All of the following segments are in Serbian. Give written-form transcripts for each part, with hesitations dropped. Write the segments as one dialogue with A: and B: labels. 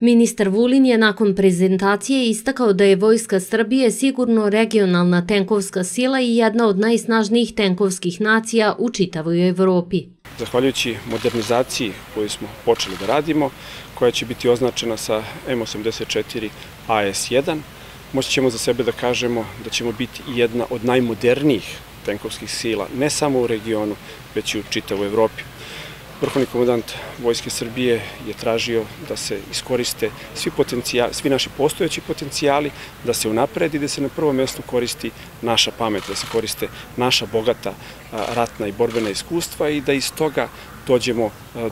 A: Ministar Vulin je nakon prezentacije istakao da je Vojska Srbije sigurno regionalna tenkovska sila i jedna od najsnažnijih tenkovskih nacija u čitavoj Evropi.
B: Zahvaljujući modernizaciji koju smo počeli da radimo, koja će biti označena sa M84 AS1, moći ćemo za sebe da kažemo da ćemo biti jedna od najmodernijih tenkovskih sila, ne samo u regionu, već i u čitavoj Evropi. Vrhovni komandant Vojske Srbije je tražio da se iskoriste svi naši postojeći potencijali, da se unapredi, da se na prvom mjestu koristi naša pamet, da se koriste naša bogata ratna i borbena iskustva i da iz toga dođemo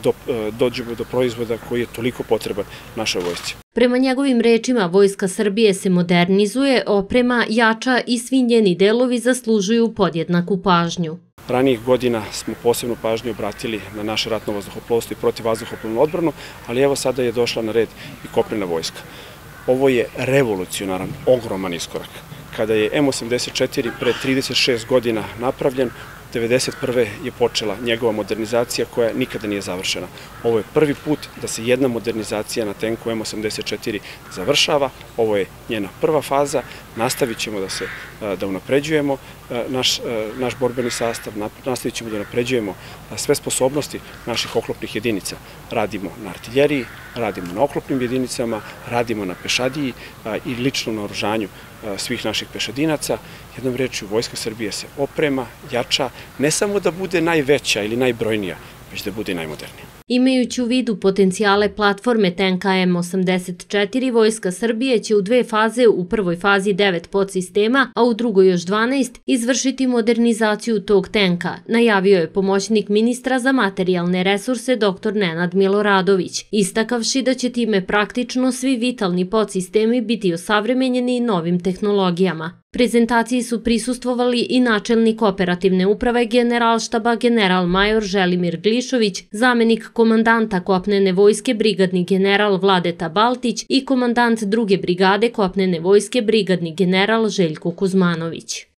B: do proizvoda koji je toliko potreban našoj vojsci.
A: Prema njegovim rečima, Vojska Srbije se modernizuje, oprema, jača i svi njeni delovi zaslužuju podjednaku pažnju.
B: Ranijih godina smo posebnu pažnju obratili na naše ratno vazduhoplovstvo i protivvazduhoplovnu odbranu, ali evo sada je došla na red i kopnena vojska. Ovo je revolucionaran, ogroman iskorak. Kada je M84 pre 36 godina napravljen, 1991. je počela njegova modernizacija koja nikada nije završena. Ovo je prvi put da se jedna modernizacija na tenku M84 završava. Ovo je njena prva faza. Nastavit ćemo da unapređujemo naš borbeni sastav, nastavit ćemo da unapređujemo sve sposobnosti naših oklopnih jedinica. Radimo na artiljeriji, radimo na oklopnim jedinicama, radimo na pešadiji i ličnom naoružanju svih naših pešadinaca. Jednom rečju, Vojska Srbije se oprema, jača, ne samo da bude najveća ili najbrojnija, već da bude i najmodernija.
A: Imajući u vidu potencijale platforme tenka M84, Vojska Srbije će u dve faze, u prvoj fazi 9 podsistema, a u drugoj još 12, izvršiti modernizaciju tog tenka, najavio je pomoćnik ministra za materijalne resurse dr. Nenad Miloradović, istakavši da će time praktično svi vitalni podsistemi biti osavremenjeni novim tehnologijama. Prezentaciji su prisustvovali i načelnik operativne uprave Generalštaba general-major Želimir Glišović, zamenik komandanta kopnene vojske brigadni general Vladeta Baltić i komandant druge brigade kopnene vojske brigadni general Željko Kuzmanović.